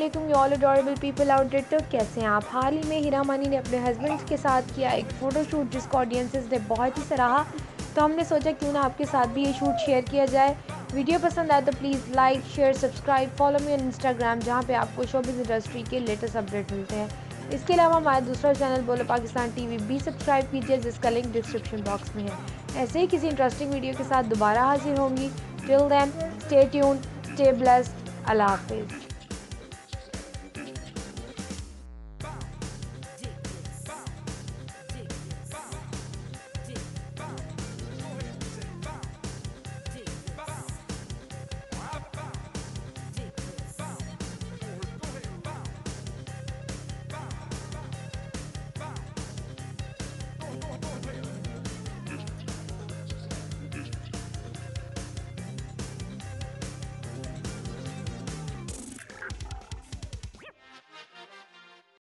वालेकुम you all adorable people out there. तो कैसे हैं आप? हाल ही में हीरा मानी ने अपने हस्बैंड के साथ किया एक फ़ोटोशूट जिसको ऑडियंसेस ने बहुत ही सराहा। तो हमने सोचा क्यों ना आपके साथ भी ये शूट शेयर किया जाए। वीडियो पसंद आए तो please like share subscribe follow me on Instagram, जहाँ पे आपको शोबिज़ इंडस्ट्री के लेटेस्ट अपडेट मिलते हैं। इसके अलावा हमारा दूसरा चैनल बोलो पाकिस्तान टीवी भी सब्सक्राइब कीजिए, जिसका लिंक डिस्क्रिप्शन बॉक्स में है। ऐसे ही किसी इंटरेस्टिंग वीडियो के साथ दोबारा हाजिर होंगी। Till then stay tuned, stay blessed, अल्लाह हाफिज़।